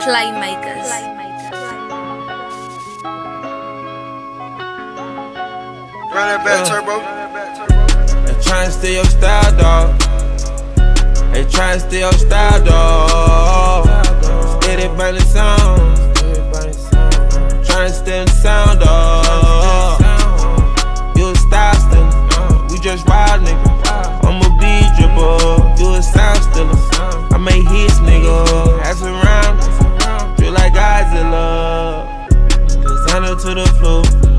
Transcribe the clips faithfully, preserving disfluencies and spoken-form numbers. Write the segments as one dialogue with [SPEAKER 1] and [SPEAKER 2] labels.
[SPEAKER 1] Playmakers.
[SPEAKER 2] Run that back, turbo.
[SPEAKER 3] They tryna steal your style, dawg. They tryna steal your style, dawg. Steady burning sound. Tryna steal the sound, dawg. You a style stealer. We just wild, nigga. I'm a beat dripper. You a sound stealer. I make hits, nigga. Ass around. Feel like Godzilla. Designer to the floor.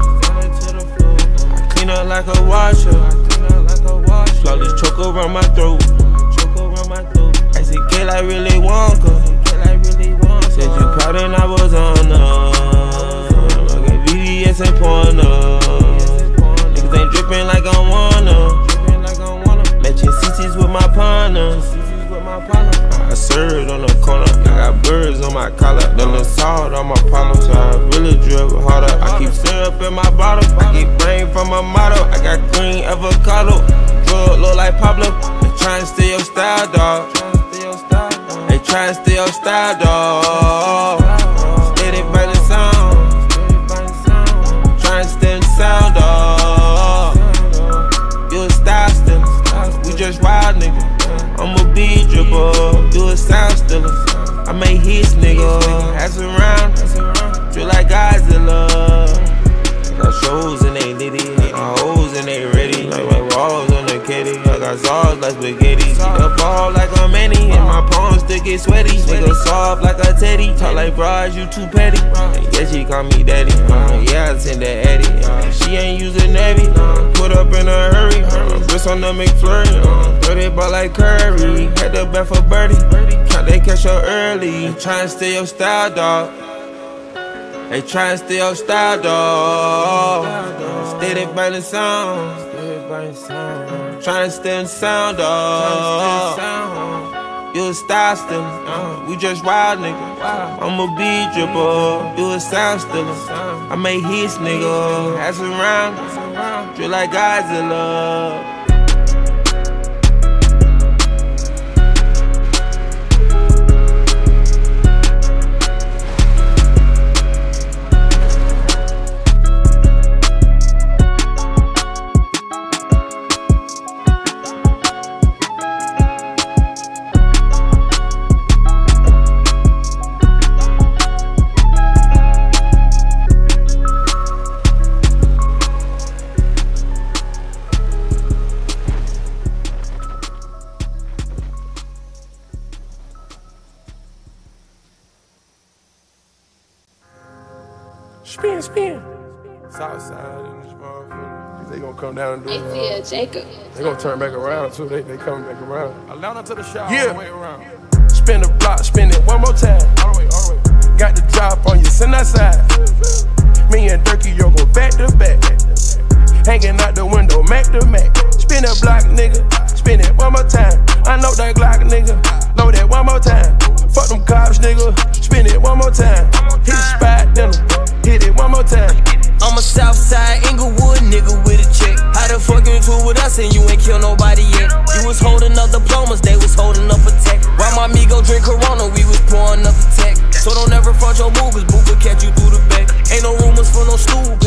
[SPEAKER 3] Clean up like a washer. Flawless choke around my throat. Icy K like really Wonka. Said you proud and I was on her. Look at V V S and Porno. Niggas ain't drippin' like I wanna. Matching C Cs with my partner. I served on the corner. I got birds on my collar. Done the salt on my partner. So I really drip harder. I keep syrup in my bottle. I keep brain from my motto. I got green avocado. Drug look like Pablo. They tryna steal your style, dawg. They tryna steal your style, dawg. Steady burning sound. Tryna steal the sound, dawg. You a style stealer. We just wild, nigga. I'm a beat dripper. You a sound stealer. I make hits, nigga. Ass around. Feel like Godzilla. Got shows and they nitty. Got hoes and they ready. Like my walls on the kitty. I got sauce like spaghetti. Keep the ball like a manny. And my palms still get sweaty. Nigga soft like a teddy. Talk like bras, you too petty. Yeah, she call me daddy. Uh, yeah, I send that Eddie. Uh, she ain't using Navy. Uh, put up in a hurry. Uh, wrist on the McFlurry. Uh, thirty ball like Curry. Had the bet for birdie. Count they catch her early. Tryna steal your style, dawg. They tryna steal your style, dawg. Steady burning sound. Tryna steal the sound, dawg. You a style stealer. We just wild, nigga. I'm a beat dripper. You a sound stealer. I make hits, nigga. Ass around. Feel like Godzilla.
[SPEAKER 4] Spin, spin. Southside in this motherfucker. They gonna come down and do it.
[SPEAKER 5] Uh, Jacob.
[SPEAKER 4] They gonna turn back around too. They they coming back around.
[SPEAKER 2] Atlanta to the shop.
[SPEAKER 4] Yeah.
[SPEAKER 2] All the way around.
[SPEAKER 4] Spin the block, spin it one more time.
[SPEAKER 2] All the way, all the way.
[SPEAKER 4] Got the drop on you, send that side. Me and Durkee, yo, go back to back. Hanging out the window, Mac to Mac. Spin that block, nigga. Spin it one more time. I know that Glock, nigga. Know that one more time. Fuck them cops, nigga. Spin it one more time. Hit the spot, then hit it one more time.
[SPEAKER 6] I'm a Southside Inglewood nigga with a check. How the fuck you two with us and you ain't kill nobody yet? You was holding up diplomas, they was holding up a tech. While my amigo drink Corona, we was pouring up a tech. So don't ever front your move, cause Boo could catch you through the back. Ain't no rumors for no stool,